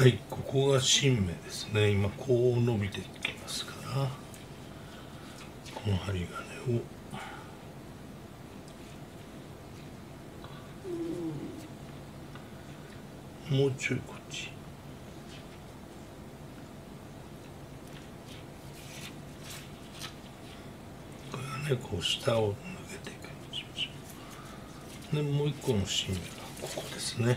はい、ここが新芽ですね。今こう伸びていきますから、この針金をもうちょいこっち、これはね、こう下を抜けていくようにしましょう。でもう一個の新芽がここですね。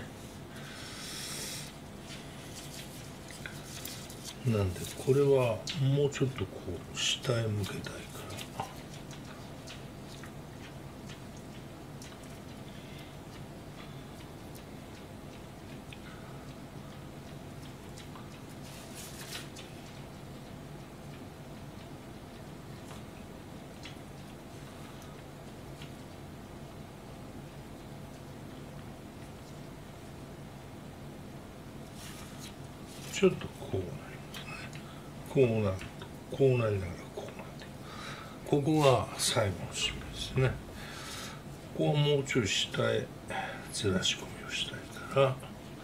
なんでこれはもうちょっとこう下へ向けたいから、ちょっとこうなりますね。こうなると、こうなりながらこうなって、ここが最後の締めですね。ここはもうちょい下へずらし込みをしたいから、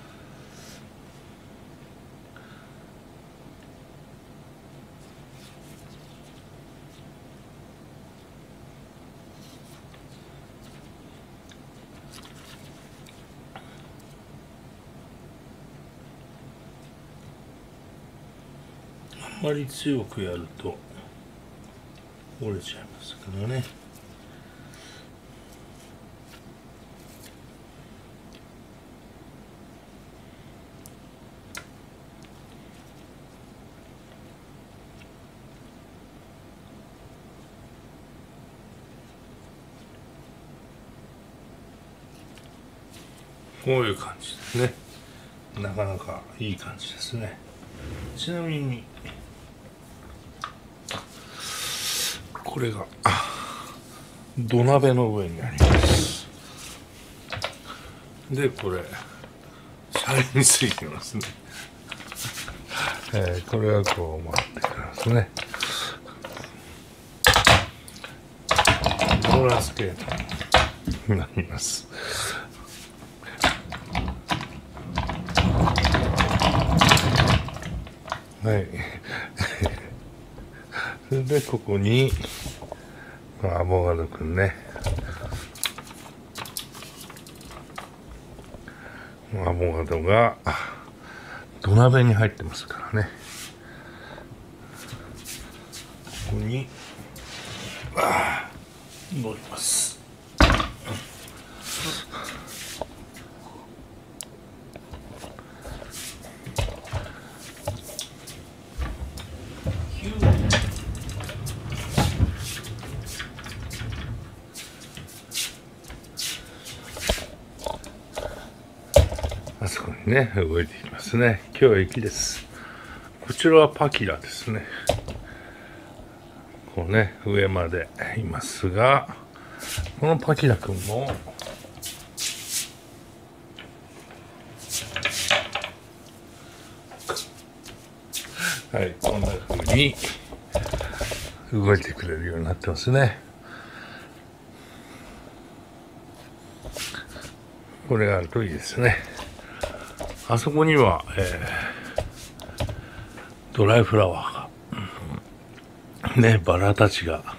あんまり強くやると折れちゃいますからね。こういう感じですね。なかなかいい感じですね。ちなみにこれが土鍋の上にあります。でこれシャリについてますね。これはこう回ってくるんですね。ローラースケートになります。はい。それでここにアボカドくんね。アボカドが土鍋に入ってますからね。ここに乗ります。あそこにね、動いていきますね。今日は雪です。こちらはパキラですね。こうね、上までいますが、このパキラくんも、はい、こんな風に動いてくれるようになってますね。これがあるといいですね。あそこには、ドライフラワーが、ね、バラたちが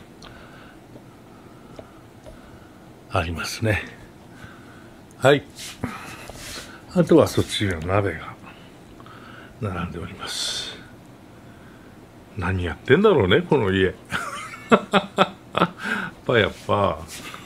ありますね。はい。あとはそっちの鍋が並んでおります。何やってんだろうね、この家。パやっぱ。